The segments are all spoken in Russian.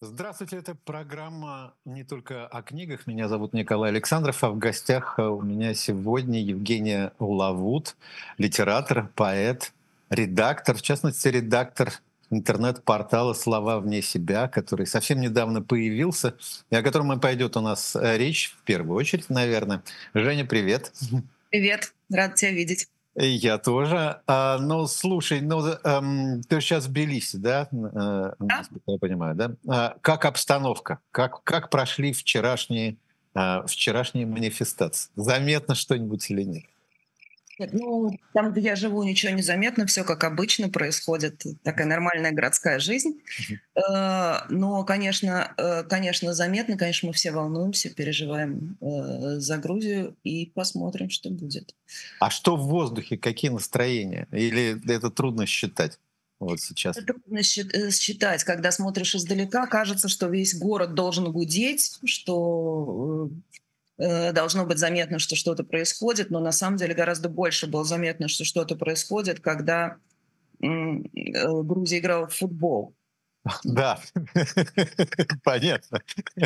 Здравствуйте, это программа не только о книгах. Меня зовут Николай Александров, а в гостях у меня сегодня Евгения Лавут, литератор, поэт, редактор, в частности, редактор интернет-портала «Слова вне себя», который совсем недавно появился, и о котором и пойдет у нас речь в первую очередь, наверное. Женя, привет. Привет, рад тебя видеть. И я тоже. Ну, слушай, ты сейчас в Тбилиси, да, Да? насколько я понимаю, да? Как обстановка? Как прошли вчерашние манифестации? Заметно что-нибудь или нет? Нет, ну, там, где я живу, ничего не заметно, все как обычно происходит, такая нормальная городская жизнь. Мгм. Но, конечно, заметно, конечно, мы все волнуемся, переживаем за Грузию и посмотрим, что будет. А что в воздухе? Какие настроения? Или это трудно считать вот сейчас? Это трудно считать, когда смотришь издалека, кажется, что весь город должен гудеть, что должно быть заметно, что что-то происходит, но на самом деле гораздо больше было заметно, что что-то происходит, когда Грузия играла в футбол. Да, понятно.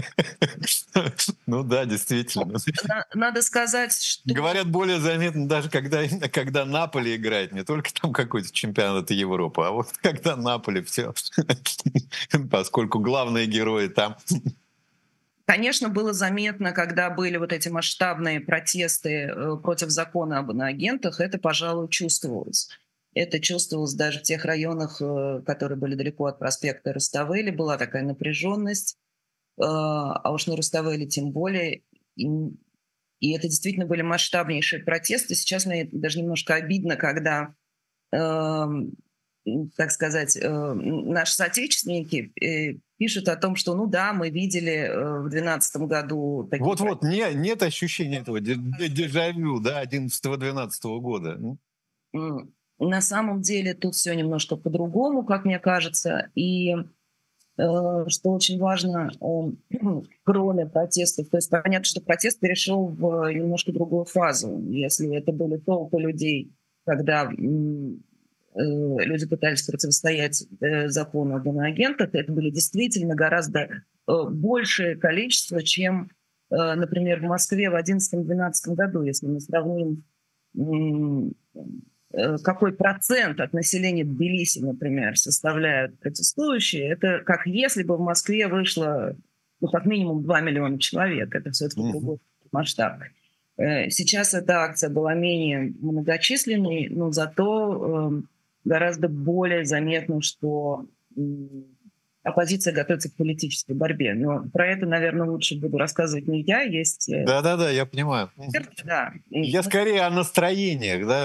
Ну да, действительно. Надо сказать, что Говорят, более заметно даже когда Наполе играет, не только там какой-то чемпионат Европы, а вот когда Наполе все, поскольку главные герои там. конечно, было заметно, когда были вот эти масштабные протесты против закона об иноагентах, это, пожалуй, чувствовалось. Это чувствовалось даже в тех районах, которые были далеко от проспекта Руставели, была такая напряженность, а уж на Руставели тем более. И И это действительно были масштабнейшие протесты. Сейчас мне даже немножко обидно, когда, эм, так сказать, наши соотечественники пишут о том, что, ну да, мы видели в 2012 году такие Вот-вот, протесты. нет ощущения этого дежавю, да, 11-12 года. На самом деле тут все немножко по-другому, как мне кажется. И что очень важно, кроме протестов, то есть понятно, что протест перешел в немножко другую фазу. Если это были толпы людей, когда люди пытались противостоять закону об иноагентах, это были действительно гораздо большее количество, чем, например, в Москве в 2011-2012 году, если мы сравним м, какой процент от населения Тбилиси, например, составляют протестующие, это как если бы в Москве вышло ну, как минимум 2 миллиона человек. Это все-таки Мгм. другой масштаб. Сейчас эта акция была менее многочисленной, но зато гораздо более заметно, что оппозиция готовится к политической борьбе. Но про это, наверное, лучше буду рассказывать не я. Есть Да-да-да, я понимаю. эксперты, да. Я скорее о настроениях, да,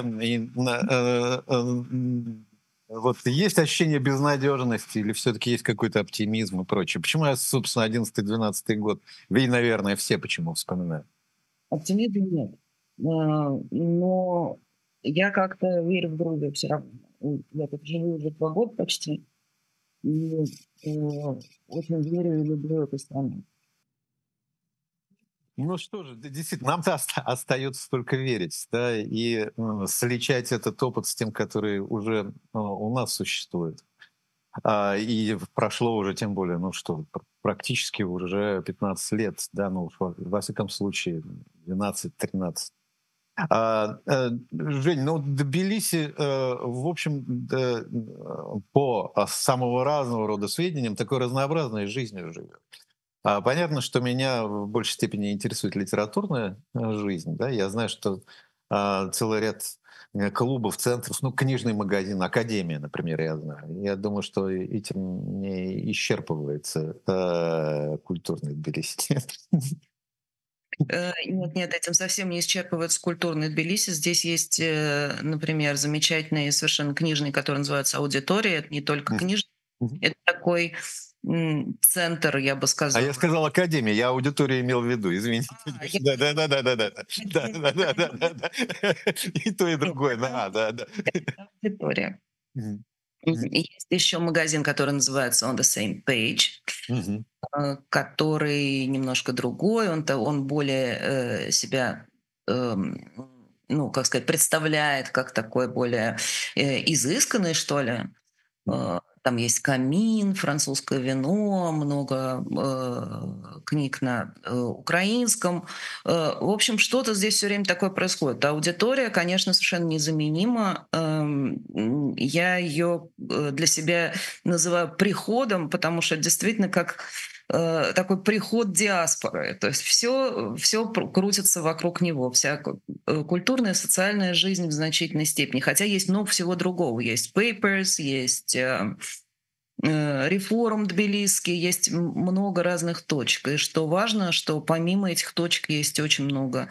вот есть ощущение безнадежности или все-таки есть какой-то оптимизм и прочее? Почему я, собственно, 11-12 год? Вы, наверное, все почему вспоминают? Оптимизма нет. Но я как-то верю в Грузию все равно. Я тут живу уже 2 года почти, и, э, очень верю и люблю эту страну. Ну что же, да, действительно, нам-то остается только верить, да, и сличать этот опыт с тем, который уже у нас существует. И прошло уже, тем более, ну что, практически уже 15 лет, да, ну, во всяком случае, 12-13. Жень, ну, Тбилиси, в общем, да, по самого разного рода сведениям, такой разнообразной жизнью живет. Понятно, что меня в большей степени интересует литературная жизнь. Да? Я знаю, что целый ряд клубов, центров, ну, книжный магазин, академия, например, я знаю. Я думаю, что этим не исчерпывается культурный Тбилиси. Нет, этим совсем не исчерпывается культурный Тбилиси. Здесь есть, например, замечательный совершенно книжный, который называется «Аудитория». Это не только Мгм. книжный, Мгм. это такой, центр, я бы А я сказала. сказал академия, я аудиторию имел в виду, извините. Я Да, да, да, да, да, да, да, да, да, да, да, да. И то, и нет, другое, это да, да, да. аудитория. Мгм. И есть еще магазин, который называется On the Same Page, Мгм. который немножко другой, он более себя, ну, как сказать, представляет как такой более изысканный, что ли, Мгм. Там есть камин, французское вино, много книг на украинском. В общем, что-то здесь все время такое происходит. Аудитория, конечно, совершенно незаменима. Я ее для себя называю приходом, потому что действительно как такой приход диаспоры. То есть все крутится вокруг него, вся культурная, социальная жизнь в значительной степени. Хотя есть много всего другого. Есть Papers, есть Реформ Тбилисский, есть много разных точек. И что важно, что помимо этих точек есть очень много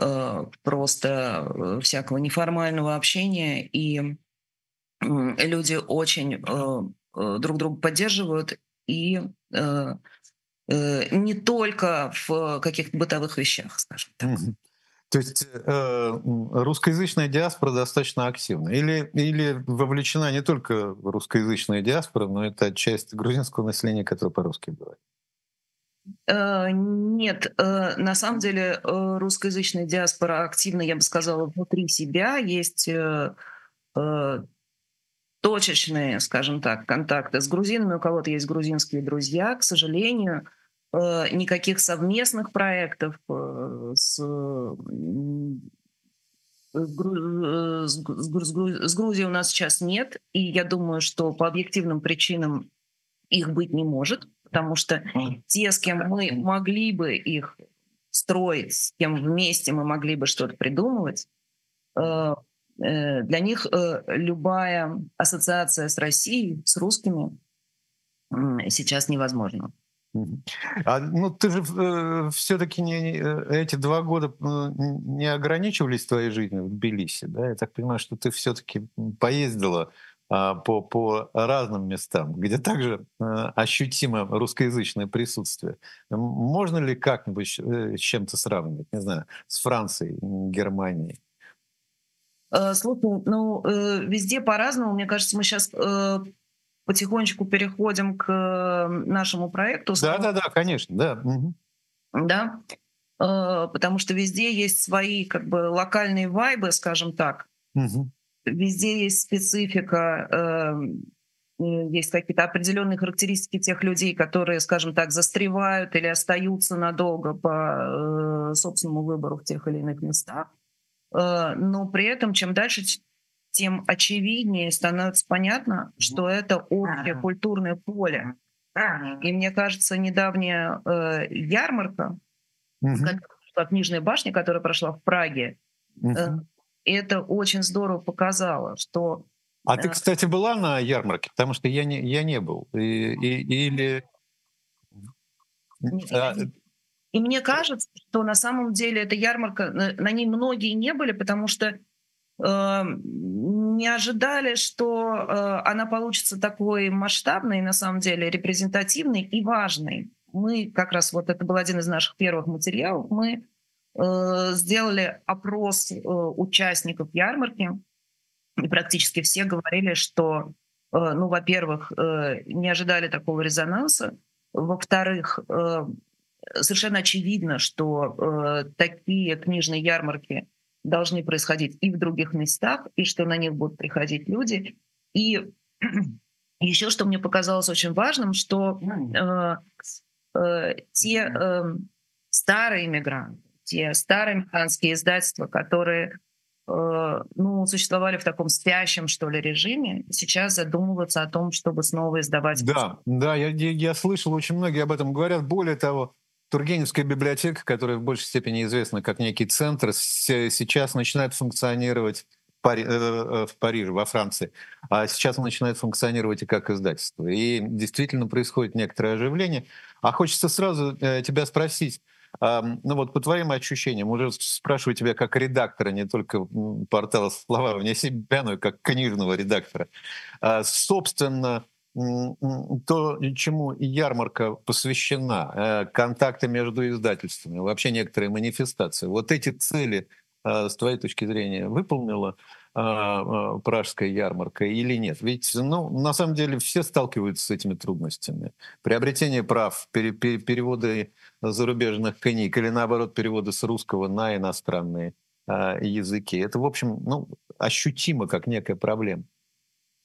просто всякого неформального общения, и люди очень друг друга поддерживают, и не только в каких-то бытовых вещах, скажем так. Мгм. То есть русскоязычная диаспора достаточно активна? Или вовлечена не только русскоязычная диаспора, но это часть грузинского населения, которое по-русски говорит? Нет, на самом деле русскоязычная диаспора активна, я бы сказала, внутри себя. Есть э, точечные, скажем так, контакты с грузинами. У кого-то есть грузинские друзья. К сожалению, никаких совместных проектов с Грузией у нас сейчас нет. И я думаю, что по объективным причинам их быть не может, потому что те, с кем мы могли бы их строить, с кем вместе мы могли бы что-то придумывать, для них любая ассоциация с Россией, с русскими сейчас невозможна. Мгм. Ну, ты же все-таки эти 2 года не ограничивались твоей жизнью в Тбилиси, да? Я так понимаю, что ты все-таки поездила по разным местам, где также ощутимо русскоязычное присутствие. Можно ли как-нибудь с чем-то сравнивать, не знаю, с Францией, Германией? Слушай, ну, везде по-разному. Мне кажется, мы сейчас потихонечку переходим к нашему проекту, Да-да-да, конечно, да. Мгм. да, потому что везде есть свои как бы локальные вайбы, скажем так. Мгм. Везде есть специфика, есть какие-то определенные характеристики тех людей, которые, скажем так, застревают или остаются надолго по собственному выбору в тех или иных местах. Но при этом, чем дальше, тем очевиднее становится понятно, что это общее культурное поле. И мне кажется, недавняя ярмарка, Мгм. книжная башня, которая прошла в Праге, Мгм. это очень здорово показало, что А ты, э, кстати, была на ярмарке? Потому что я не был. Или а, и мне кажется, что на самом деле эта ярмарка, на ней многие не были, потому что не ожидали, что она получится такой масштабной, на самом деле репрезентативной и важной. Мы как раз, вот это был один из наших первых материалов, мы сделали опрос участников ярмарки, и практически все говорили, что, ну, во-первых, не ожидали такого резонанса, во-вторых, совершенно очевидно, что такие книжные ярмарки должны происходить и в других местах, и что на них будут приходить люди. И еще что мне показалось очень важным, что те старые иммигранты, те старые американские издательства, которые ну, существовали в таком спящем, что ли, режиме, сейчас задумываются о том, чтобы снова издавать. да, да, я слышал, очень многие об этом говорят. Более того, Тургеневская библиотека, которая в большей степени известна как некий центр, сейчас начинает функционировать в Париже, во Франции, а сейчас она начинает функционировать и как издательство. И действительно происходит некоторое оживление. А хочется сразу тебя спросить, ну вот по твоим ощущениям, уже спрашиваю тебя как редактора, не только портала «Слова вне себя», но и как книжного редактора. Собственно, то, чему ярмарка посвящена, контакты между издательствами, вообще некоторые манифестации. Вот эти цели, с твоей точки зрения, выполнила пражская ярмарка или нет? Ведь, ну, на самом деле, все сталкиваются с этими трудностями. Приобретение прав, переводы зарубежных книг или, наоборот, переводы с русского на иностранные языки. Это, в общем, ну, ощутимо как некая проблема.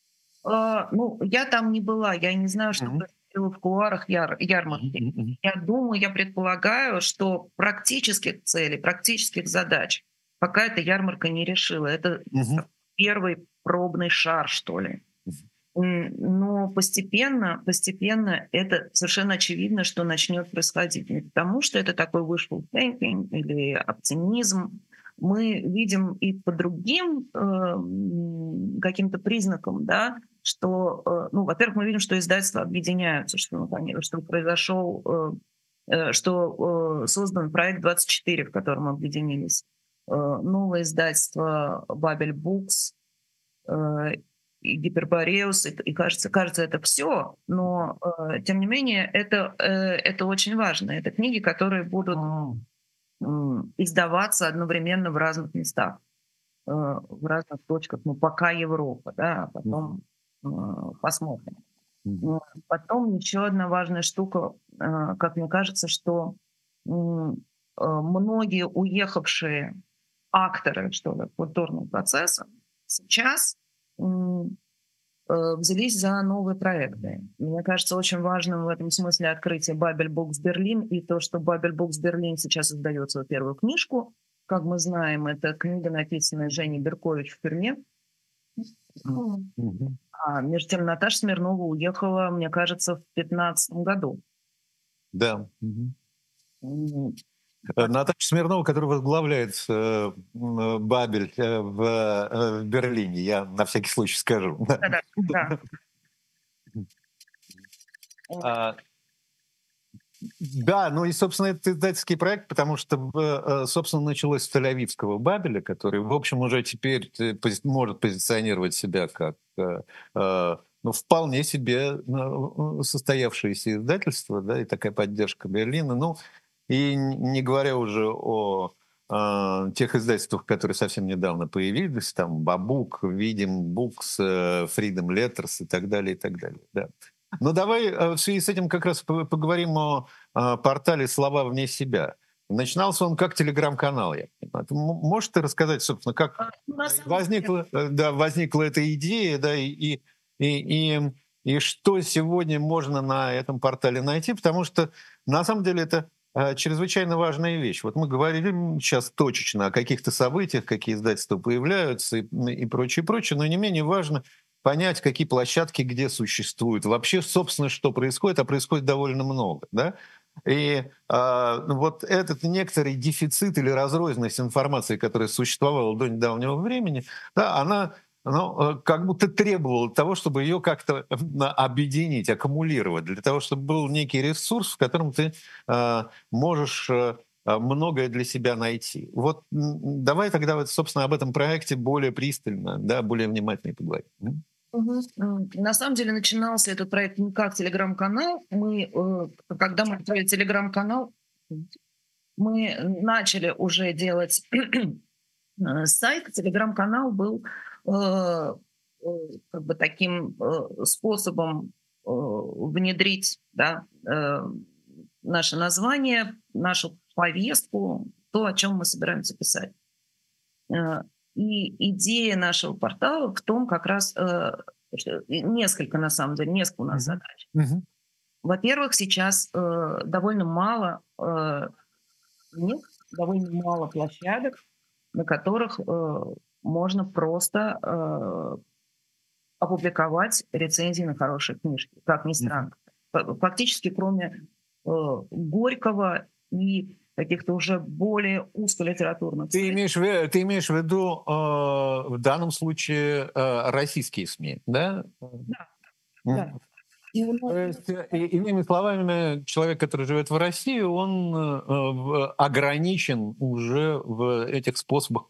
Ну, я там не была, я не знаю, что Мгм. происходило в кулуарах Мгм, ярмарки. мгм, мгм. Я думаю, я предполагаю, что практических целей, практических задач пока эта ярмарка не решила. Это Мгм. первый пробный шар, что ли. Мгм. Но постепенно это совершенно очевидно, что начнет происходить. Не потому, что это такой wishful thinking или оптимизм. Мы видим и по другим каким-то признакам, да, что, ну, во-первых, мы видим, что издательства объединяются, что, что произошел, что создан проект 24, в котором объединились новое издательство Бабель Букс, э, и Гипербореус, и кажется, это все, но, тем не менее, это очень важно. Это книги, которые будут, издаваться одновременно в разных местах, в разных точках. Ну, пока Европа, да, а Мгм. потом, э, посмотрим. Мгм. М, Потом еще одна важная штука, как мне кажется, что, м, многие уехавшие акторы, что ли, культурного процесса сейчас, м, взялись за новые проекты. Мне кажется, очень важным в этом смысле открытие Бабель Букс Берлин и то, что Бабель Букс Берлин сейчас издает свою первую книжку. Как мы знаем, это книга, написанная Женей Беркович в тюрьме. Мгм. А между тем Наташа Смирнова уехала, мне кажется, в 2015 году. Да. Мгм. М, Наташа Смирнова, которая возглавляет Бабель в Берлине, я на всякий случай скажу. Да-да, да. А, Да, ну и, собственно, это издательский проект, потому что, собственно, началось с Тель-Авивского Бабеля, который, в общем, уже теперь может позиционировать себя как ну, вполне себе состоявшееся издательство, да, и такая поддержка Берлина. Ну, и не говоря уже о тех издательствах, которые совсем недавно появились, там Бабук, Видим, Букс, Freedom Letters и так далее, и так далее. Да. Ну, давай в связи с этим как раз поговорим о портале «Слова вне себя». Начинался он как телеграм-канал, я понимаю. Можешь ты рассказать, собственно, как Ну, на самом деле, возникла эта идея, да, и, и что сегодня можно на этом портале найти, потому что на самом деле это чрезвычайно важная вещь. Вот мы говорим сейчас точечно о каких-то событиях, какие издательства появляются и прочее, прочее, но не менее важно понять, какие площадки где существуют, вообще, собственно, что происходит, а происходит довольно много, да. И вот этот некоторый дефицит или разрозненность информации, которая существовала до недавнего времени, да, она ну, как будто требовала того, чтобы ее как-то объединить, аккумулировать, для того, чтобы был некий ресурс, в котором ты можешь многое для себя найти. Вот давай тогда, вот, собственно, об этом проекте более пристально, да, более внимательно поговорим. На самом деле начинался этот проект не как телеграм-канал. Когда мы открыли телеграм-канал, мы начали уже делать сайт. Телеграм-канал был э, как бы таким способом внедрить, да, наше название, нашу повестку, то, о чем мы собираемся писать. Э, И идея нашего портала в том как раз, несколько на самом деле, несколько у нас Мгм. задач. Мгм. Во-первых, сейчас довольно мало книг, довольно мало площадок, на которых можно просто опубликовать рецензии на хорошие книжки, как ни Мгм. странно. Фактически, кроме Горького и каких-то уже более узколитературных сайтов. Ты имеешь в виду в данном случае российские СМИ, да? Да, да. Мгм. И у нас То есть, иными словами, человек, который живет в России, он ограничен уже в этих способах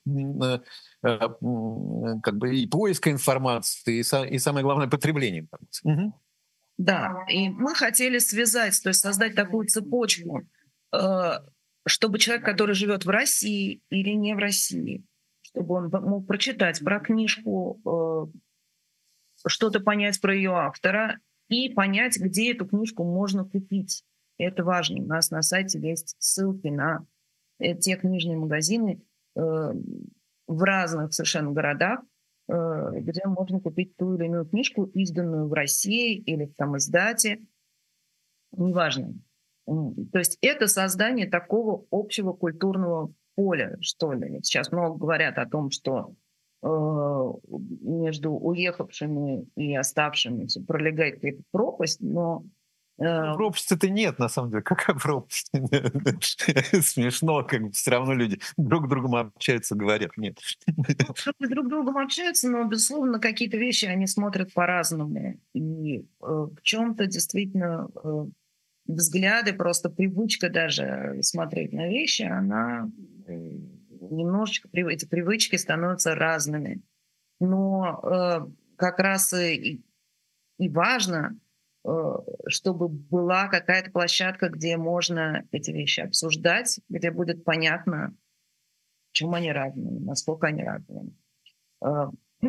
как бы и поиска информации, и самое главное, потребления информации. Мгм. Да, и мы хотели связать, то есть создать такую цепочку, э, чтобы человек, который живет в России или не в России, чтобы он мог прочитать про книжку, что-то понять про ее автора и понять, где эту книжку можно купить. Это важно. У нас на сайте есть ссылки на те книжные магазины в разных совершенно городах. где можно купить ту или иную книжку, изданную в России или в самоиздате, неважно. То есть это создание такого общего культурного поля, что ли. Вот сейчас много говорят о том, что между уехавшими и оставшимися пролегает какая-то пропасть, но э, Пропасти-то нет, на самом деле. Какая пропасть? Смешно, как бы все равно люди друг с другом общаются, говорят. Нет. люди друг с другом общаются, но, безусловно, какие-то вещи они смотрят по-разному. И в чем-то действительно взгляды, просто привычка даже смотреть на вещи, она немножечко, эти привычки становятся разными. Но как раз и важно, э, чтобы была какая-то площадка, где можно эти вещи обсуждать, где будет понятно, почему они разные, насколько они разные. Э,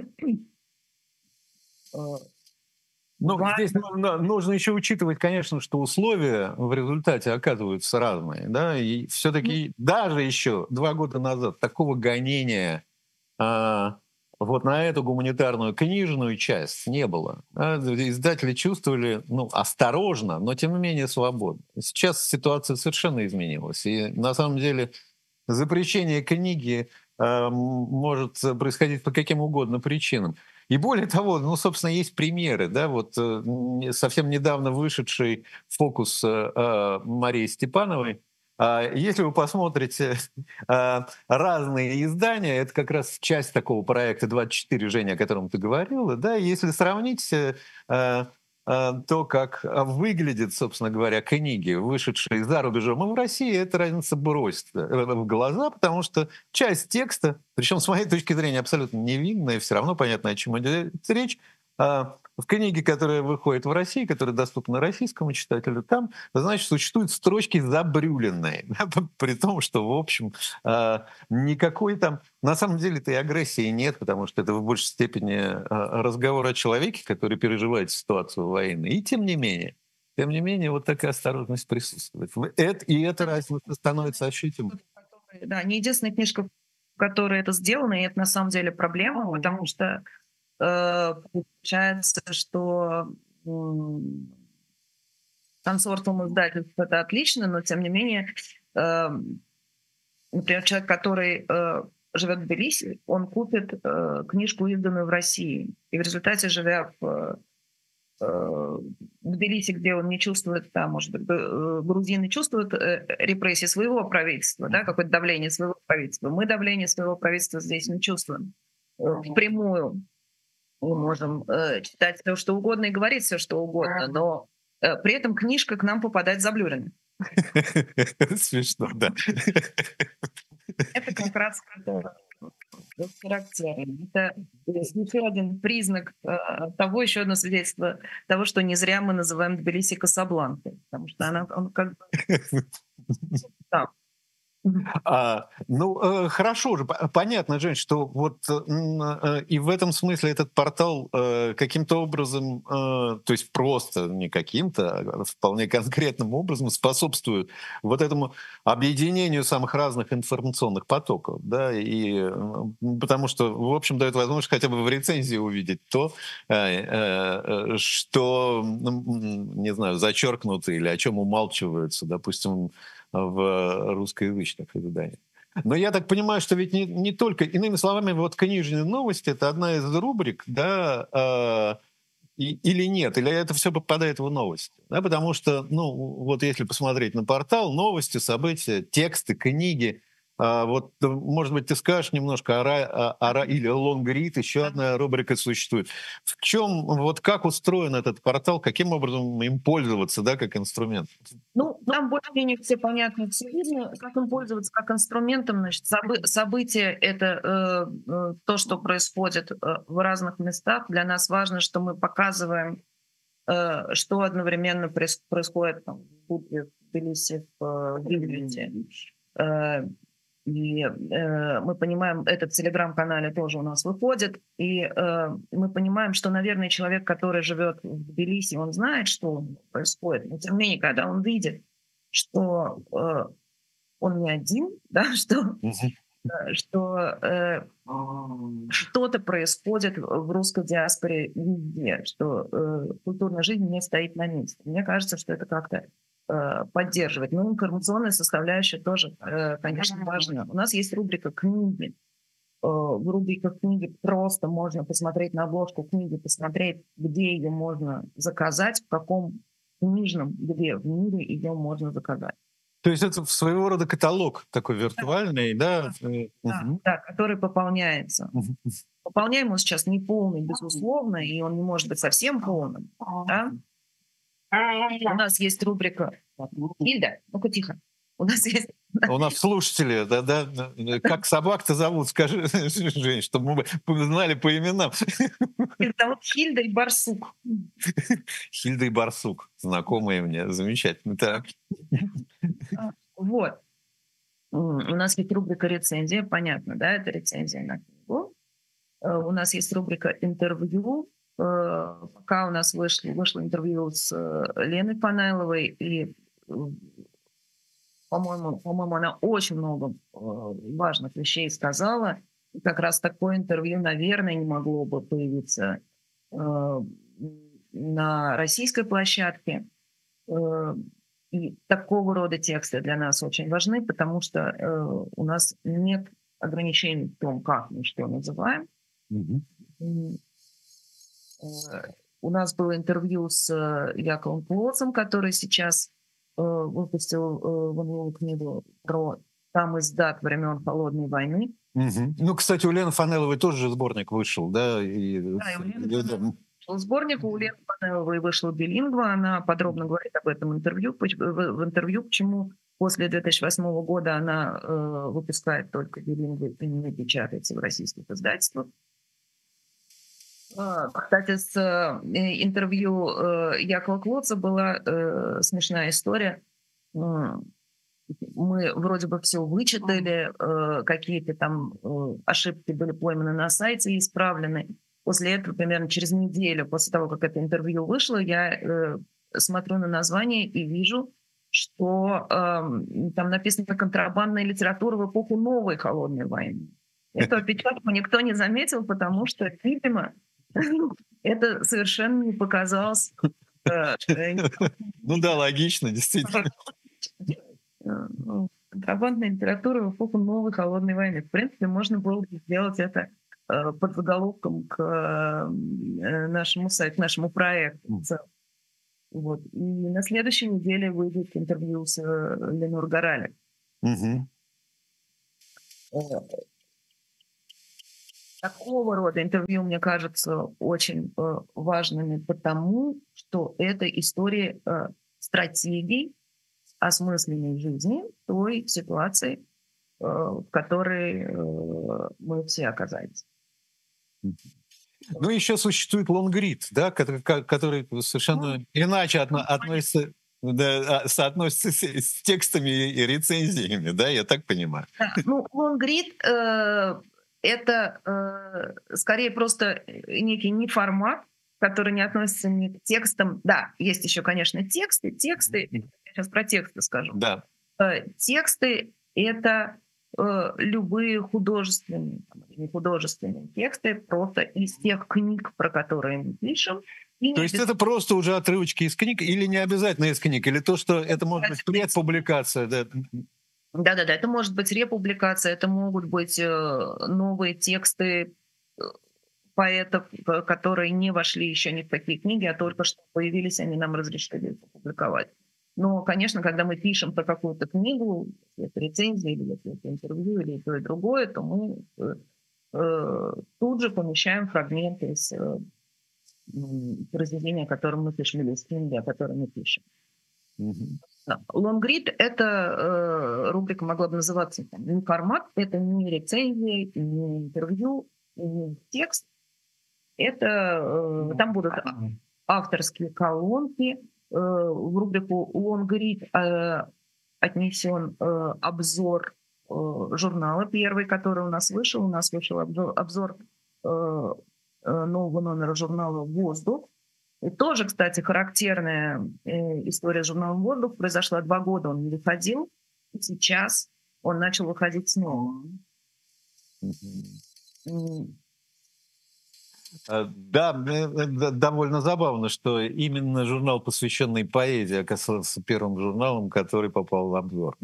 э, Ну, здесь важно, нужно еще учитывать, конечно, что условия в результате оказываются разные, да, и все-таки даже еще 2 года назад такого гонения а, вот на эту гуманитарную книжную часть не было. Издатели чувствовали, ну, осторожно, но тем не менее свободно. Сейчас ситуация совершенно изменилась, и на самом деле запрещение книги может происходить по каким угодно причинам. И более того, ну, собственно, есть примеры, да, вот совсем недавно вышедший фокус Марии Степановой. Если вы посмотрите разные издания, это как раз часть такого проекта 24, Женя, о котором ты говорила, да, если сравнить то, как выглядят, собственно говоря, книги, вышедшие за рубежом, и в России эта разница бросится в глаза, потому что часть текста, причем с моей точки зрения абсолютно невинная, все равно понятно, о чем идет речь, в книге, которая выходит в России, которая доступна российскому читателю, там, значит, существуют строчки забрюленные, да, при том, что, в общем, никакой там, на самом деле-то и агрессии нет, потому что это в большей степени разговор о человеке, который переживает ситуацию войны. И тем не менее, вот такая осторожность присутствует. И эта разница становится ощутимой. да, не единственная книжка, в которой это сделано, и это на самом деле проблема, потому что получается, что консорциум издательств это отлично, но тем не менее, например, человек, который живет в Тбилиси, он купит книжку, изданную в России, и в результате, живя в Тбилиси, где он не чувствует, там, может быть, грузины чувствуют репрессии своего правительства, да, какое-то давление своего правительства. Мы давление своего правительства здесь не чувствуем впрямую. Мы можем читать все, что угодно и говорить все, что угодно, но при этом книжка к нам попадает заблюренно. Смешно, да. Это как раз характерно. Это еще один признак того, еще одно свидетельство того, что не зря мы называем Тбилиси Касабланкой, потому что она он как бы там. Хорошо же, понятно, Жень, что вот и в этом смысле этот портал каким-то образом, то есть просто не каким-то, а вполне конкретным образом способствует вот этому объединению самых разных информационных потоков, да, и потому что, в общем, дает возможность хотя бы в рецензии увидеть то, что, не знаю, зачеркнуто или о чем умалчиваются, допустим, в русскоязычных изданиях. Но я так понимаю, что ведь не только, иными словами, вот книжные новости — это одна из рубрик, да, или нет, или это все попадает в новости, да, потому что, ну, вот если посмотреть на портал, новости, события, тексты, книги, вот, может быть, ты скажешь немножко или лонгрид, еще одна рубрика существует. В чем, вот как устроен этот портал, каким образом им пользоваться, да, как инструмент? Ну, там более-менее все понятно, все видно, как им пользоваться как инструментом. Значит, события — это то, что происходит в разных местах. Для нас важно, что мы показываем, что одновременно происходит там, в Бутве, в Тбилиси, в Вильнюсе. И мы понимаем, это в телеграм-канале тоже у нас выходит, и мы понимаем, что, наверное, человек, который живет в Тбилиси, он знает, что происходит, но тем не менее, когда он видит, что он не один, да, что что что-то происходит в русской диаспоре везде, что культурная жизнь не стоит на месте. Мне кажется, что это как-то поддерживать. Но информационная составляющая тоже, конечно, важна. У нас есть рубрика «Книги». В рубриках «Книги» просто можно посмотреть на обложку книги, посмотреть, где ее можно заказать, в каком книжном, где в мире ее можно заказать. То есть это своего рода каталог такой виртуальный, да? Да, который пополняется. Пополняем сейчас не полный, безусловно, и он не может быть совсем полным. Да? У нас есть рубрика... Ильда, ну-ка тихо. У нас слушатели, да, как собак-то зовут, скажи, Жень, чтобы мы знали по именам. Их зовут Хильда и Барсук. Хильда и Барсук, знакомые мне, замечательно. Так. Вот. У нас есть рубрика «Рецензия», понятно, да, это рецензия на книгу. У нас есть рубрика «Интервью». Пока у нас вышло интервью с Леной Панайловой, и, по-моему, она очень много важных вещей сказала. И как раз такое интервью, наверное, не могло бы появиться на российской площадке. И такого рода тексты для нас очень важны, потому что у нас нет ограничений в том, как мы что называем. У нас было интервью с Яковом Клоцем, который сейчас выпустил новую книгу про там издат времен Холодной войны. Ну, кстати, у Лены Фанеловой тоже сборник вышел, да? Да, и у Лены вышел сборник, у Лены Фанеловой вышел «Билингва», она подробно говорит об этом в интервью, почему после 2008 года она выпускает только «Билингву» и не печатается в российских издательствах. Кстати, с интервью Якова Клоца была смешная история. Мы вроде бы все вычитали, какие-то там ошибки были пойманы на сайте и исправлены. После этого, примерно через неделю после того, как это интервью вышло, я смотрю на название и вижу, что там написано «Контрабандная литература в эпоху новой холодной войны». Эту опечатку никто не заметил, потому что, видимо, это совершенно не показалось. Ну да, логично, действительно. Контрабандная литература в эпоху новой холодной войны. В принципе, можно было бы сделать это под заголовком к нашему сайту, к нашему проекту. Вот. И на следующей неделе выйдет интервью с Ленор Горалик. Такого рода интервью, мне кажется, очень важными, потому что это история стратегий осмысленной жизни той ситуации, в которой мы все оказались. Ну, еще существует лонгрид, да, который совершенно иначе относится, да, соотносится с текстами и рецензиями, да, я так понимаю. Да, ну, лонгрид это скорее просто некий неформат, который не относится ни к текстам. Да, есть еще, конечно, тексты. Я сейчас про тексты скажу. Да. Тексты — это любые художественные, не художественные тексты, просто из тех книг, про которые мы пишем. То есть это просто уже отрывочки из книг или не обязательно из книг? Или то, что это может быть предпубликация? Да. Да-да-да, это может быть републикация, это могут быть новые тексты поэтов, которые не вошли еще ни в какие книги, а только что появились, они нам разрешили это публиковать. Но, конечно, когда мы пишем про какую-то книгу, если это рецензия, или если это интервью, или то и другое, то мы тут же помещаем фрагменты из произведения, о котором мы пишем, или из книги, о которой мы пишем. Лонгрид — это рубрика могла бы называться не формат, это не рецензия, не интервью, не текст. Это там будут авторские колонки. В рубрику Лонгрид отнесен обзор журнала первый, который у нас вышел. У нас вышел обзор нового номера журнала «Воздух». И тоже, кстати, характерная история с журналом «Воздух» произошла 2 года, он не выходил, и сейчас он начал выходить снова. М, Да, довольно забавно, что именно журнал, посвященный поэзии, оказался первым журналом, который попал в обзор.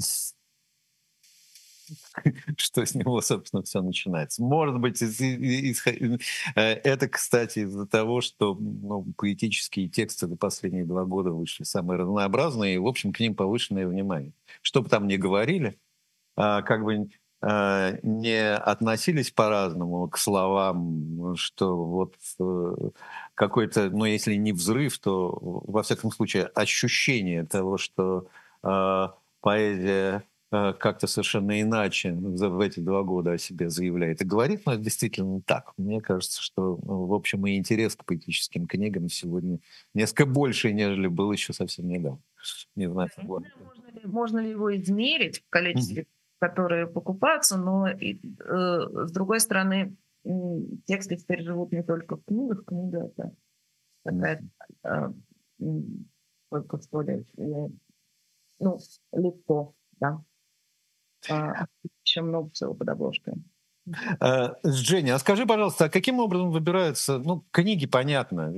Что с него, собственно, все начинается. Может быть, это, кстати, из-за того, что поэтические тексты за последние 2 года вышли самые разнообразные, и, в общем, к ним повышенное внимание. Что бы там ни говорили, как бы не относились по-разному к словам, что вот какой-то, ну, если не взрыв, то, во всяком случае, ощущение того, что поэзия как-то совершенно иначе в эти 2 года о себе заявляет и говорит, но это действительно так. Мне кажется, что, в общем, и интерес к поэтическим книгам сегодня несколько больше, нежели был еще совсем недавно. Не знаю, Я не согласен. знаю, можно ли его измерить в Мгм. количестве, которые покупаются, но с другой стороны, тексты теперь живут не только в книгах. Книга — это такая, э, как что ли, ну, лицо, да, еще много всего под обложкой. Женя, а скажи, пожалуйста, а каким образом выбираются, ну, книги, понятно,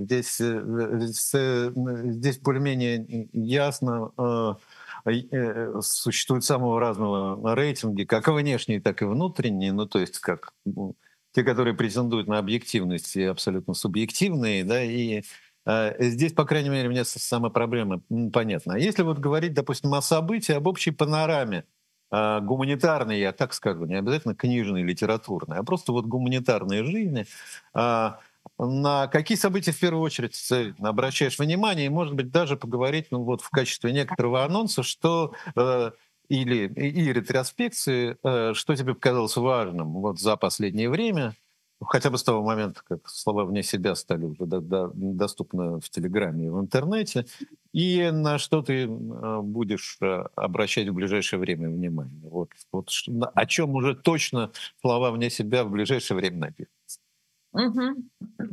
здесь более-менее ясно, существуют самого разного рейтинги, как внешние, так и внутренние, ну, то есть как те, которые претендуют на объективность, и абсолютно субъективные, да, и здесь, по крайней мере, мне сама проблема понятна. А если вот говорить, допустим, о событии, об общей панораме, гуманитарной, я так скажу, не обязательно книжной, литературной, а просто вот гуманитарной жизни, на какие события в первую очередь ты обращаешь внимание, и, может быть, даже поговорить, ну, вот в качестве некоторого анонса, что и ретроспекции, что тебе показалось важным вот за последнее время, хотя бы с того момента, как слова вне себя стали уже доступны в Телеграме и в интернете, и на что ты будешь обращать в ближайшее время внимание? Вот о чем уже точно слова вне себя в ближайшее время напишутся. Мгм.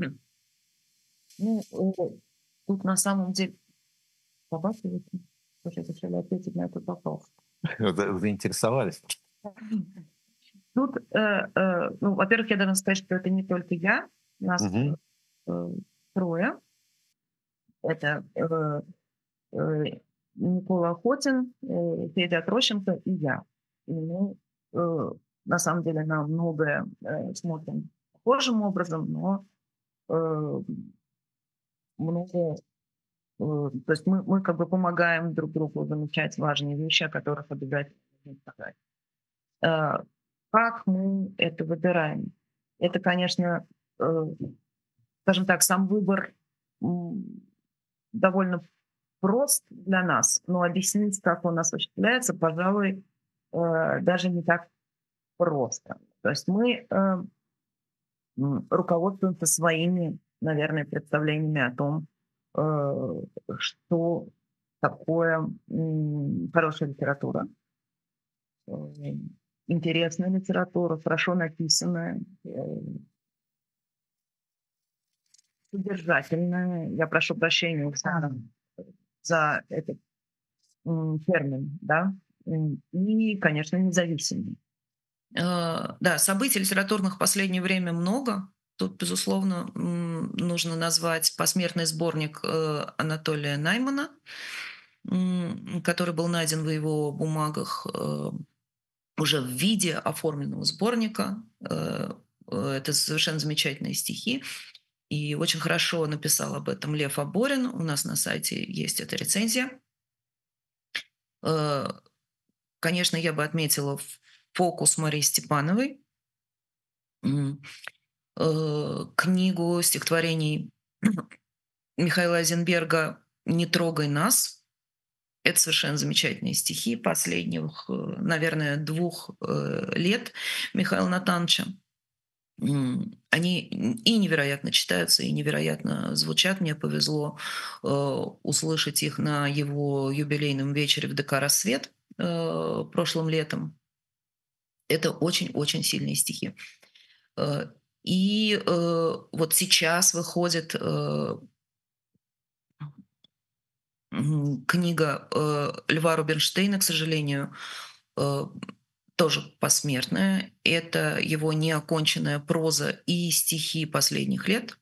Ну, тут на самом деле собаки вот, тоже решили ответить на этот вопрос. Заинтересовались. Тут, ну, во-первых, я должна сказать, что это не только я, нас Мгм. э, трое. Это э, Никола Охотин, Федя Трощенко и я. И мы, э, на самом деле, на многое смотрим похожим образом, но э, много, то есть мы как бы помогаем друг другу замечать важные вещи, о которых обязательно нужно сказать. Э, Как мы это выбираем? Это, конечно, э, скажем так, сам выбор довольно прост для нас, но объяснить, как он осуществляется, пожалуй, даже не так просто. То есть мы руководствуемся своими, наверное, представлениями о том, что такое хорошая литература, э, интересная литература, хорошо написанная, содержательная. Я прошу прощения за этот термин, да, и, конечно, независимый. Да, событий литературных в последнее время много. Тут, безусловно, нужно назвать посмертный сборник Анатолия Наймана, который был найден в его бумагах уже в виде оформленного сборника. Это совершенно замечательные стихи. И очень хорошо написал об этом Лев Аборин. У нас на сайте есть эта рецензия. Э, Конечно, я бы отметила фокус Марии Степановой, книгу стихотворений Михаила Айзенберга «Не трогай нас». Это совершенно замечательные стихи последних, наверное, 2 лет Михаила Натановича. Они и невероятно читаются, и невероятно звучат. Мне повезло услышать их на его юбилейном вечере в ДК «Рассвет» прошлым летом. Это очень-очень сильные стихи. Э, вот сейчас выходит книга Льва Рубинштейна, к сожалению, э, тоже посмертное. Это его неоконченная проза и стихи последних лет.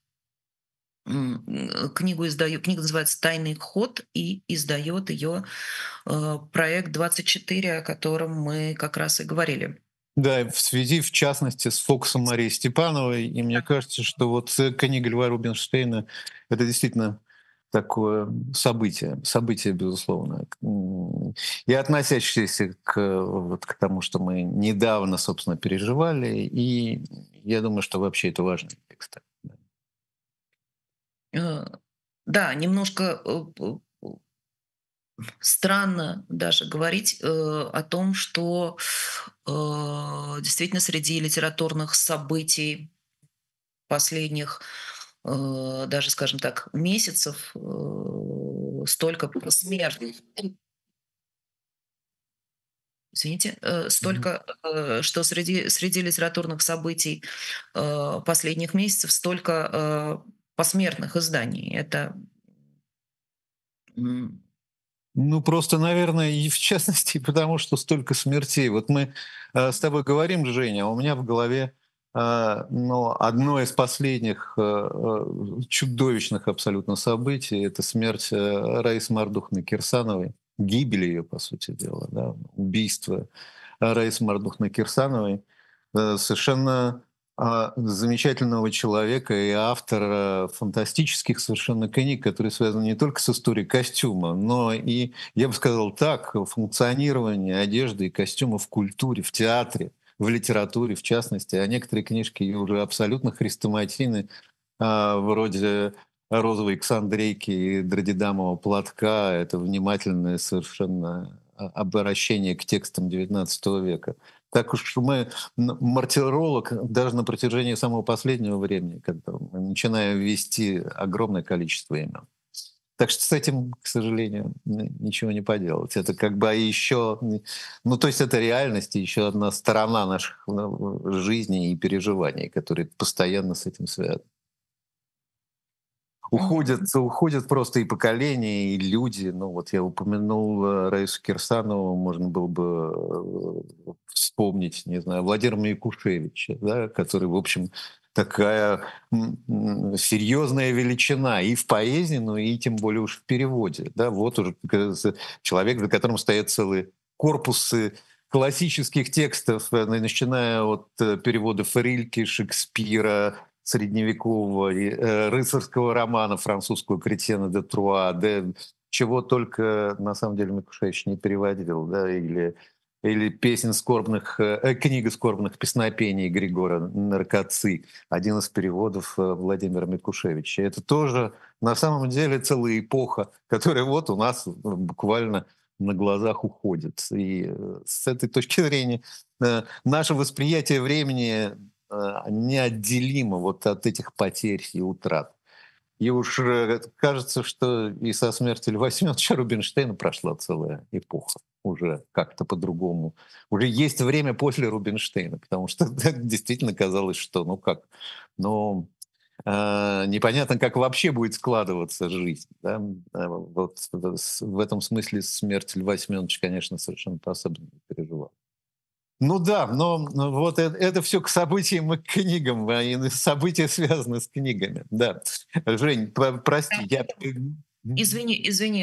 Книга называется «Тайный ход», и издает ее проект 24, о котором мы как раз и говорили. Да, в связи, в частности, с фокусом Марии Степановой. И мне кажется, что вот книга Льва Рубинштейна — это действительно такое событие, безусловно, и относящееся вот к тому, что мы недавно, собственно, переживали. И я думаю, что вообще это важный текст. Э, Да, немножко странно даже говорить о том, что действительно среди литературных событий последних, даже, скажем так, месяцев столько посмертных. Извините, Мгм. столько, что среди литературных событий последних месяцев столько посмертных изданий. Это м, Ну, просто, наверное, и в частности, потому что столько смертей. Вот мы с тобой говорим, Женя, а у меня в голове ну, одно из последних чудовищных абсолютно событий — это смерть Раисы Мардухны Кирсановой, гибель ее, по сути дела, да, убийство Раисы Мардухны Кирсановой, совершенно замечательного человека и автора фантастических совершенно книг, которые связаны не только с историей костюма, но и, я бы сказал так, функционирование одежды и костюма в культуре, в театре, в литературе в частности. А некоторые книжки ее уже абсолютно хрестоматийны, вроде «Розовой Ксандрейки» и «Дродидамового платка». Это внимательное совершенно обращение к текстам XIX века. Так уж мы мартиролог даже на протяжении самого последнего времени, когда мы начинаем ввести огромное количество имен. Так что с этим, к сожалению, ничего не поделать. Это как бы еще, ну то есть это реальность, и еще одна сторона наших жизней и переживаний, которые постоянно с этим связаны. Уходят просто и поколения, и люди. Ну, вот я упомянул Раису Кирсанову, можно было бы вспомнить, не знаю, Владимира Якушевича, да, который, в общем, такая серьезная величина и в поэзии, ну и тем более уж в переводе. Да, вот уже человек, за которым стоят целые корпусы классических текстов, начиная от переводов Рильке, Шекспира, средневекового рыцарского романа французского Кретьена де Труа, чего только на самом деле Микушевич не переводил, да, или песен скорбных, книга скорбных песнопений Григора Наркоци, один из переводов Владимира Микушевича. Это тоже на самом деле целая эпоха, которая вот у нас буквально на глазах уходит. И с этой точки зрения наше восприятие времени неотделимо вот от этих потерь и утрат. И уж кажется, что и со смертью Льва Семеновича Рубинштейна прошла целая эпоха. Уже как-то по-другому. Уже есть время после Рубинштейна, потому что действительно казалось, что ну как, ну непонятно, как вообще будет складываться жизнь. Да? Вот в этом смысле смерть Льва Семеновича, конечно, совершенно по-особенному переживал. Ну да, но вот это все к событиям и к книгам, и события связаны с книгами. Да. Жень, прости, я извини,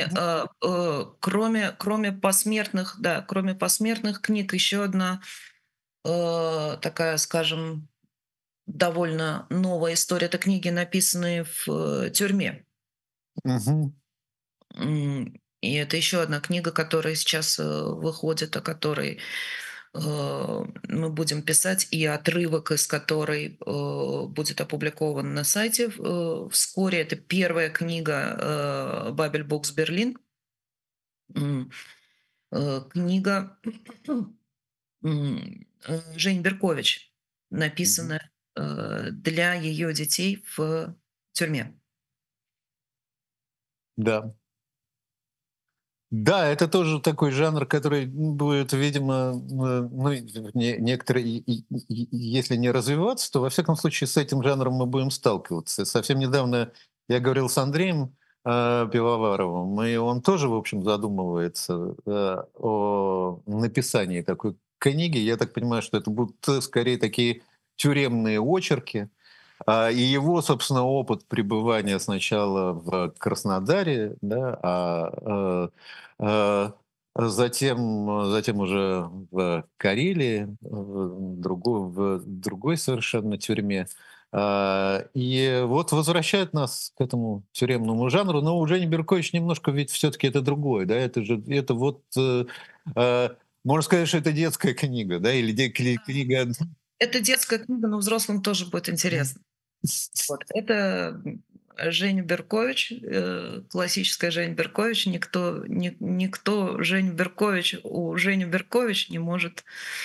кроме посмертных, да, кроме посмертных книг, еще одна такая, скажем, довольно новая история. Это книги, написанные в тюрьме. Мгм. И это еще одна книга, которая сейчас выходит, о которой мы будем писать, и отрывок из которой будет опубликован на сайте вскоре. Это первая книга «Бабель Бокс Берлин». Книга Жень Беркович, Мгм. написанная для ее детей в тюрьме. Да. Да, это тоже такой жанр, который будет, видимо, ну, некоторые, если не развиваться, то, во всяком случае, с этим жанром мы будем сталкиваться. Совсем недавно я говорил с Андреем Пивоваровым, и он тоже, в общем, задумывается о написании такой книги. Я так понимаю, что это будут скорее такие тюремные очерки. И его, собственно, опыт пребывания сначала в Краснодаре, да, затем уже в Карелии, в другой совершенно тюрьме. И вот возвращает нас к этому тюремному жанру, но у Жени Беркович немножко ведь все-таки это другое, да, это вот, э, можно сказать, что это детская книга, да, или книга. Это детская книга, но взрослым тоже будет интересно. Вот. Это Женя Беркович, классическая Женя Беркович. Никто Женю Беркович у Жени Беркович не может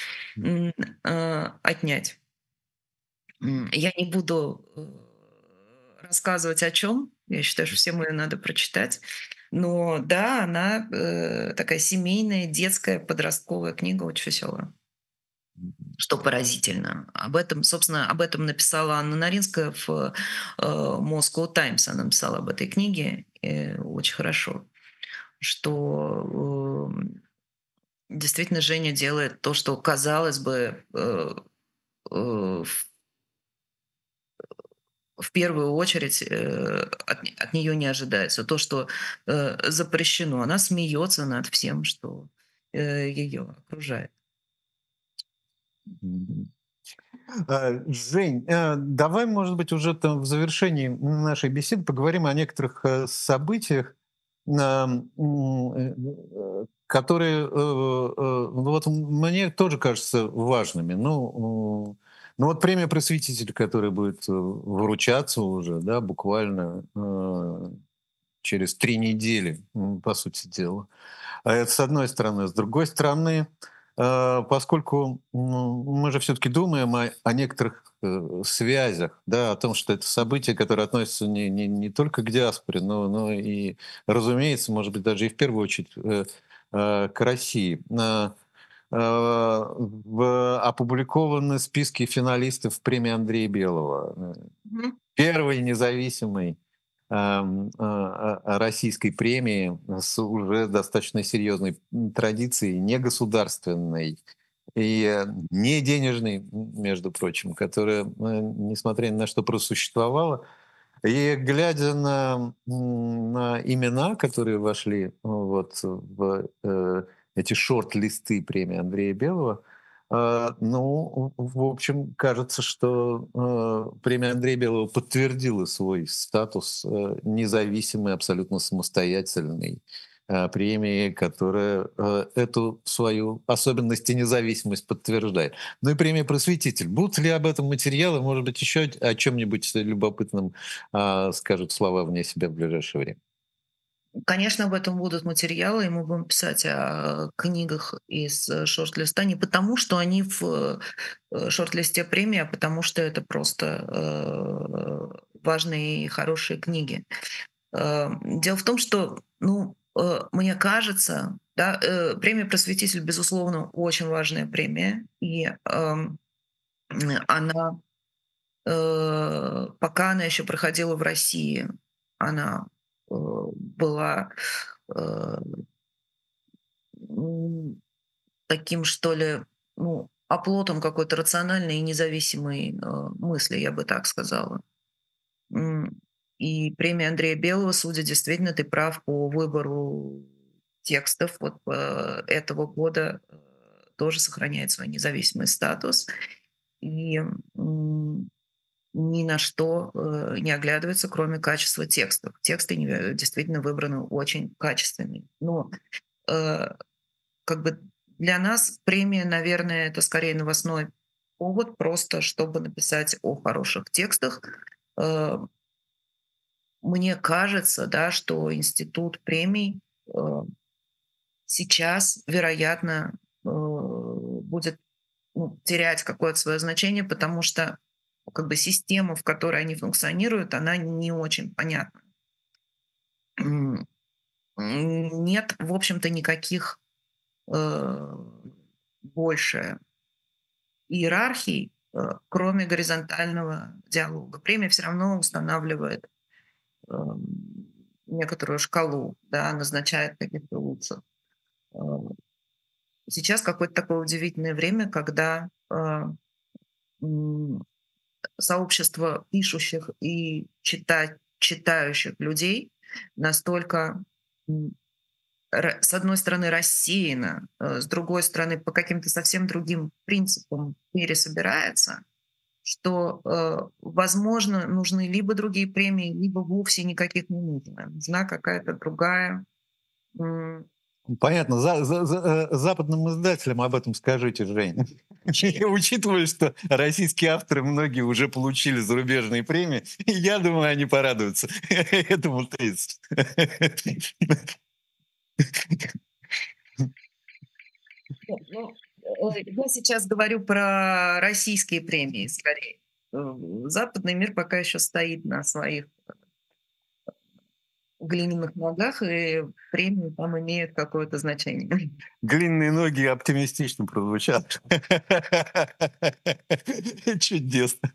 отнять. Я не буду рассказывать о чем. Я считаю, что всем ее надо прочитать. Но да, она такая семейная, детская, подростковая книга, очень веселая. Что поразительно. Собственно, об этом написала Анна Наринская в Moscow Times. Она написала об этой книге очень хорошо, что действительно Женя делает то, что, казалось бы, в первую очередь от нее не ожидается. То, что запрещено. Она смеется над всем, что ее окружает. Жень, давай, может быть, уже там в завершении нашей беседы поговорим о некоторых событиях, которые ну вот мне тоже кажутся важными. Ну вот премия «Просветитель», которая будет вручаться уже, да, буквально через 3 недели, по сути дела. Это с одной стороны. С другой стороны, поскольку мы же все-таки думаем о некоторых связях, да, о том, что это события, которые относятся не только к диаспоре, но и, разумеется, может быть, даже и в первую очередь к России. Опубликованы списки финалистов премии Андрея Белого. Мгм. Первый независимый российской премии с уже достаточно серьезной традицией, негосударственной и не денежной, между прочим, которая, несмотря ни на что, просуществовала. И глядя на имена, которые вошли вот в эти шорт-листы премии Андрея Белого, ну, в общем, кажется, что премия Андрея Белого подтвердила свой статус независимой, абсолютно самостоятельной премии, которая эту свою особенность и независимость подтверждает. Ну и премия «Просветитель». Будут ли об этом материалы, может быть, еще о чем-нибудь любопытном скажут слова вне себя в ближайшее время? Конечно, об этом будут материалы, и мы будем писать о книгах из шорт-листа не потому, что они в шорт-листе премии, а потому что это просто важные и хорошие книги. Дело в том, что, мне кажется, да, премия «Просветитель», безусловно, очень важная премия, и она, пока она еще проходила в России, она была э, м, таким, что ли, оплотом какой-то рациональной и независимой мысли, я бы так сказала. М, И премия Андрея Белого, судя, действительно, ты прав по выбору текстов вот этого года, тоже сохраняет свой независимый статус и ни на что не оглядывается, кроме качества текстов. Тексты действительно выбраны очень качественные. Но э, как бы для нас премия, наверное, это скорее новостной повод, просто чтобы написать о хороших текстах. Э, Мне кажется, да, что институт премий сейчас, вероятно, будет терять какое-то свое значение, потому что как бы система, в которой они функционируют, она не очень понятна. М, Нет, в общем-то, никаких э, больше иерархий, кроме горизонтального диалога. Премия все равно устанавливает некоторую шкалу, да, назначает каких-то лучших. Э, сейчас какое-то такое удивительное время, когда м, сообщество пишущих и читающих людей настолько, м, с одной стороны, рассеяно, с другой стороны, по каким-то совсем другим принципам пересобирается, что, возможно, нужны либо другие премии, либо вовсе никаких не нужно. Нужна какая-то другая. м, Понятно. Западным издателям об этом скажите, Жень. Учитывая, что российские авторы многие уже получили зарубежные премии, я думаю, они порадуются этому тезису. ну, я сейчас говорю про российские премии скорее. Западный мир пока еще стоит на своих глиняных ногах, и премии там имеют какое-то значение. Длинные ноги оптимистично прозвучат. Чудесно.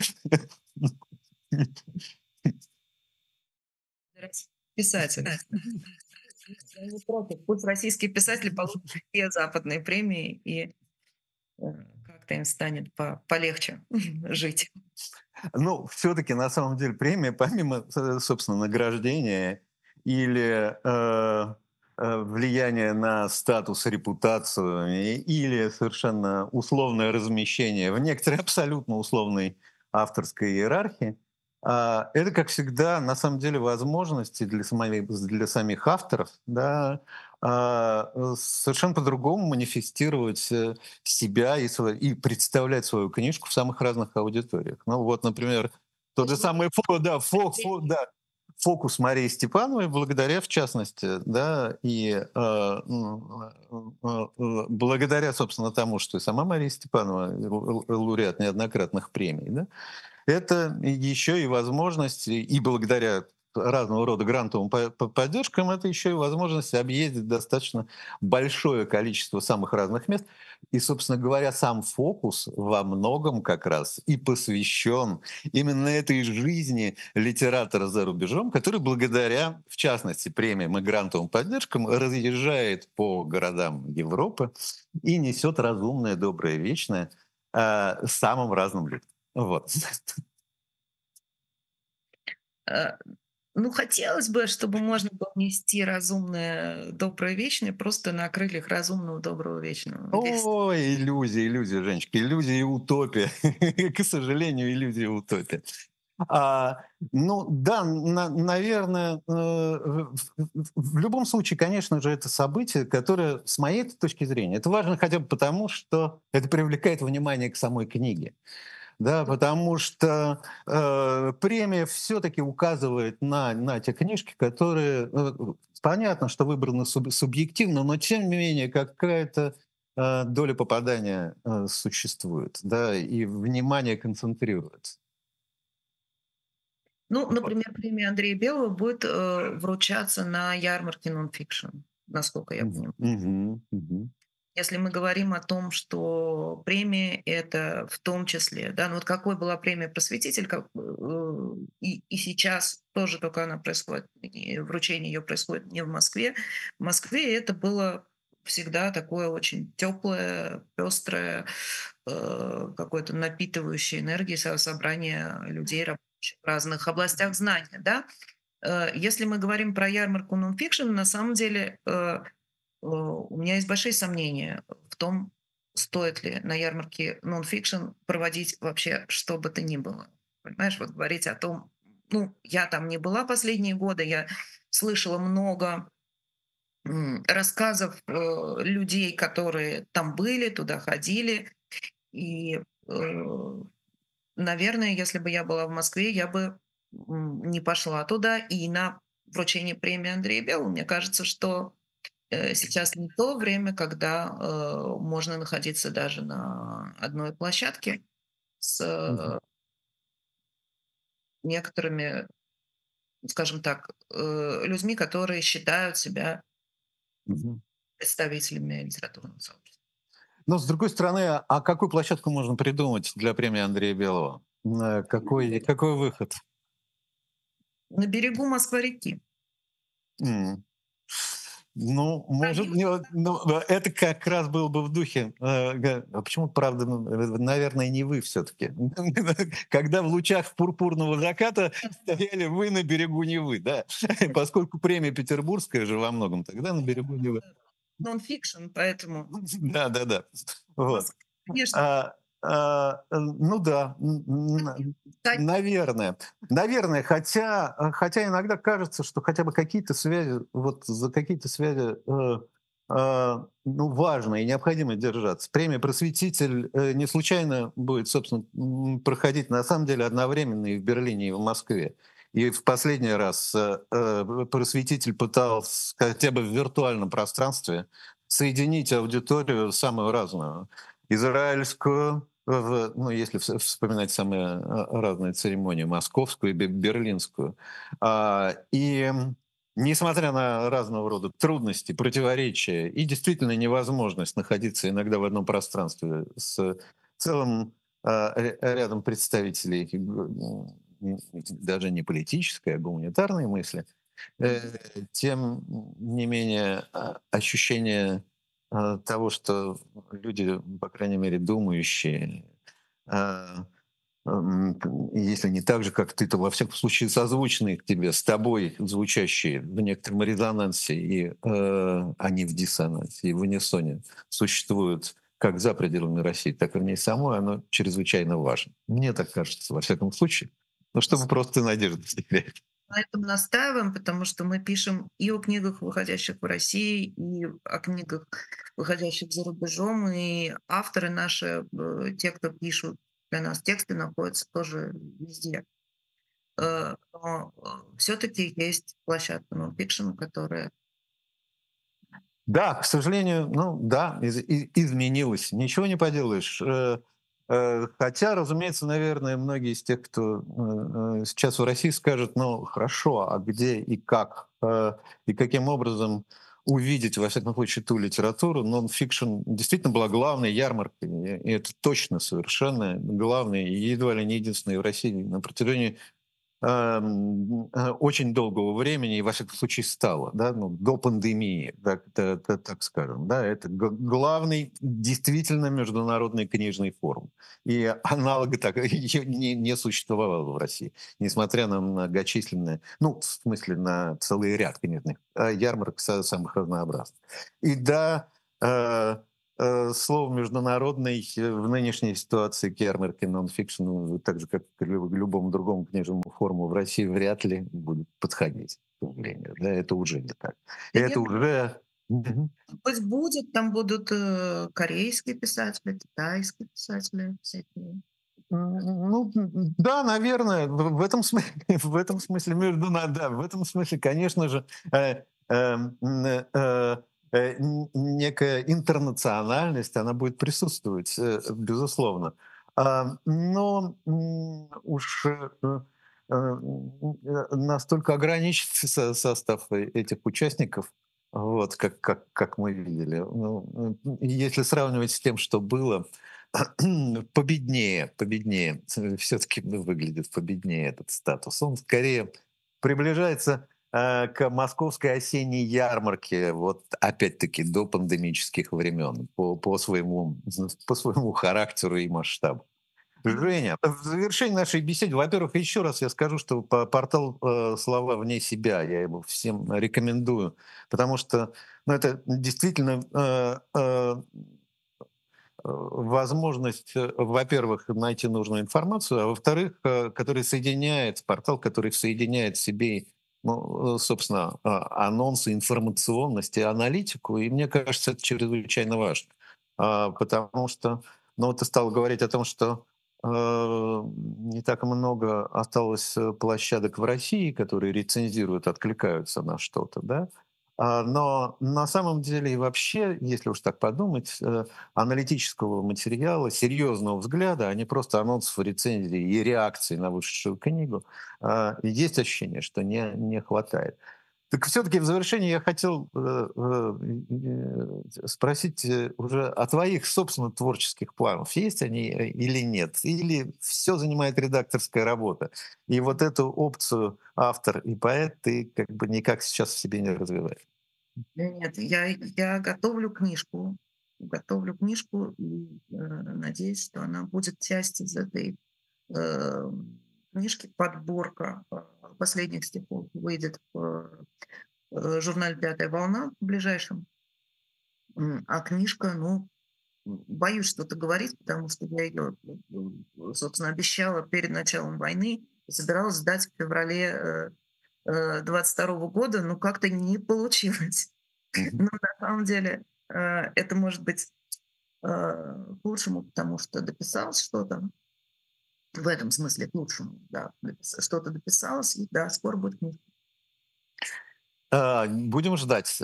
Писатель. Я не против. Пусть российские писатели получат все западные премии, и как-то им станет полегче жить. Ну, все-таки на самом деле премия, помимо, собственно, награждения или влияния на статус, репутацию или совершенно условное размещение в некоторой абсолютно условной авторской иерархии, это, как всегда, на самом деле возможности для самих авторов, да, совершенно по-другому манифестировать себя и представлять свою книжку в самых разных аудиториях. Ну вот, например, тот же самый фокус Марии Степановой, благодаря, в частности, да, благодаря, собственно, тому, что и сама Мария Степанова лауреат неоднократных премий, да, это еще и возможность, и благодаря разного рода грантовым поддержкам, это еще и возможность объездить достаточно большое количество самых разных мест. И, собственно говоря, сам фокус во многом как раз и посвящен именно этой жизни литератора за рубежом, который благодаря, в частности, премиям и грантовым поддержкам разъезжает по городам Европы и несет разумное, доброе, вечное самым разным людям. Вот. Э, Ну, хотелось бы, чтобы можно было нести разумное, доброе, вечное просто на крыльях разумного, доброго, вечного. Ой, иллюзия, иллюзия, Женечка, иллюзия и утопия. К сожалению, иллюзия и утопия. А, ну да, наверное, в любом случае, конечно же, это событие, которое, с моей точки зрения, это важно хотя бы потому, что это привлекает внимание к самой книге. Да, потому что премия все-таки указывает на те книжки, которые, понятно, что выбраны субъективно, но тем не менее какая-то доля попадания существует, да, и внимание концентрируется. Ну, Вот. например, премия Андрея Белого будет вручаться на ярмарке нонфикшн, насколько я Мгм, понимаю. мгм, мгм, Если мы говорим о том, что премия — это в том числе, да, ну вот какой была премия «Просветитель», и сейчас тоже только она происходит, и вручение ее происходит не в Москве. В Москве это было всегда такое очень теплое, пестрое, какое-то напитывающее энергией собрание людей, работающих в разных областях знания, да. Если мы говорим про ярмарку нонфикшн, на самом деле у меня есть большие сомнения в том, стоит ли на ярмарке нонфикшн проводить вообще что бы то ни было. Понимаешь, вот говорить о том, ну, я там не была последние годы, я слышала много рассказов людей, которые там были, туда ходили, и, наверное, если бы я была в Москве, я бы не пошла туда и на вручение премии Андрея Белого. Мне кажется, что сейчас не то время, когда можно находиться даже на одной площадке с мгм, некоторыми, скажем так, людьми, которые считают себя мгм. представителями литературного сообщества. Но, с другой стороны, а какую площадку можно придумать для премии Андрея Белого? Какой выход? На берегу Москва-реки. М. Ну, может, Пробился. это как раз было бы в духе. А почему, правда, наверное, не вы все-таки. Когда в лучах пурпурного заката стояли вы на берегу Невы, да? Поскольку премия петербургская же во многом тогда на берегу Невы. Нон-фикшн, поэтому Да-да-да. Вот. Москва, конечно. Ну да, Так, наверное. Наверное, хотя иногда кажется, что хотя бы какие-то связи, вот за какие-то связи, ну, важно и необходимо держаться. Премия «Просветитель» не случайно будет, собственно, проходить на самом деле одновременно и в Берлине, и в Москве. И в последний раз «Просветитель» пытался хотя бы в виртуальном пространстве соединить аудиторию самую разную. Израильскую, ну, если вспоминать самые разные церемонии, московскую и берлинскую. И несмотря на разного рода трудности, противоречия и действительно невозможность находиться иногда в одном пространстве с целым рядом представителей даже не политической, а гуманитарной мысли, Э, тем не менее, ощущение, того, что люди, по крайней мере, думающие, а, если не так же, как ты, то во всяком случае созвучные к тебе, с тобой звучащие в некотором резонансе, а не в диссонансе, и в унисоне существуют как за пределами России, так и в ней самой, оно чрезвычайно важно. Мне так кажется, во всяком случае. Ну, чтобы просто надежду вселять. на этом настаиваем, потому что мы пишем и о книгах, выходящих в России, и о книгах, выходящих за рубежом. И авторы наши, те, кто пишут для нас тексты, находятся тоже везде. Но все-таки есть площадка нонфикшн, которая... Да, к сожалению, ну да, изменилось. Ничего не поделаешь. Хотя, разумеется, наверное, многие из тех, кто сейчас в России, скажут, ну хорошо, а где и как, и каким образом увидеть, во всяком случае, ту литературу. Нон-фикшн действительно была главной ярмаркой, и это точно совершенно главной, и едва ли не единственной в России на протяжении очень долгого времени, и во всяком случае стало, да, ну, до пандемии, так скажем, да, это главный действительно международный книжный форум. И аналога так не существовало в России, несмотря на многочисленные, ну, в смысле, на целый ряд книжных ярмарок самых разнообразных. И да, слово «международный» в нынешней ситуации к ярмарке нон-фикшн, так же, как к любому другому книжному форуму в России, вряд ли будет подходить, к сожалению. Да, это уже не так. И Да это нет, уже... Мгм. пусть будет, там будут корейские писатели, китайские писатели всякие. Ну, да, наверное, в этом смысле, в этом смысле да, в этом смысле, конечно же, некая интернациональность, она будет присутствовать, безусловно. Но уж настолько ограничен состав этих участников, вот, как мы видели. Ну, если сравнивать с тем, что было, победнее, все-таки выглядит победнее этот статус. Он скорее приближается к московской осенней ярмарке, вот опять-таки до пандемических времен, по своему характеру и масштабу. Женя, в завершении нашей беседы, во-первых, еще раз я скажу, что портал «Слова вне себя» я его всем рекомендую, потому что ну, это действительно возможность, во-первых, найти нужную информацию, а во-вторых, который соединяет, портал, который соединяет в себе, ну, собственно, анонсы, информационность и аналитику. И мне кажется, это чрезвычайно важно. Потому что, ну, ты стал говорить о том, что не так много осталось площадок в России, которые рецензируют, откликаются на что-то, да? Но на самом деле и вообще, если уж так подумать, аналитического материала, серьезного взгляда, а не просто анонсов, рецензий и реакций на вышедшую книгу, есть ощущение, что не хватает. Так все-таки в завершении я хотел спросить уже о твоих, собственно, творческих планах. Есть они или нет? Или все занимает редакторская работа? И вот эту опцию автор и поэт ты как бы никак сейчас в себе не развиваешь. Нет, я готовлю книжку и, надеюсь, что она будет часть из этой, э, книжки. Подборка, последних стихов выйдет в, журнале «Пятая волна» в ближайшем. А книжка, ну, боюсь что-то говорить, потому что я ее, собственно, обещала перед началом войны и собиралась сдать в феврале, 22 года, но как-то не получилось. Мгм. Но на самом деле, это может быть, к лучшему, потому что дописалось что-то. В этом смысле к лучшему, да. Что-то дописалось, и да, скоро будет книжка. Будем ждать.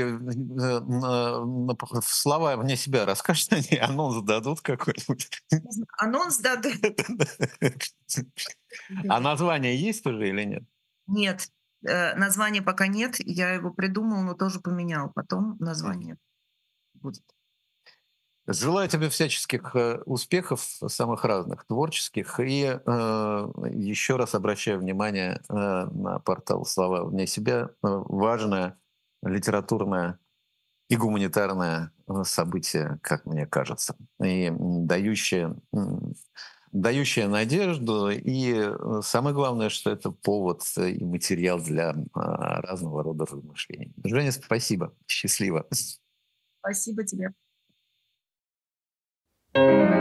В слова вне себя расскажешь, они анонс дадут какой-нибудь? Не знаю, анонс даты А название есть уже или нет? нет, названия пока нет. Я его придумал, но тоже поменял. Потом Мгм. название будет. Желаю тебе всяческих успехов, самых разных, творческих. И еще раз обращаю внимание на портал «Слова вне себя». Важное литературное и гуманитарное событие, как мне кажется, и дающее надежду. И самое главное, что это повод и материал для разного рода размышлений. Женя, спасибо. Счастливо. Спасибо тебе.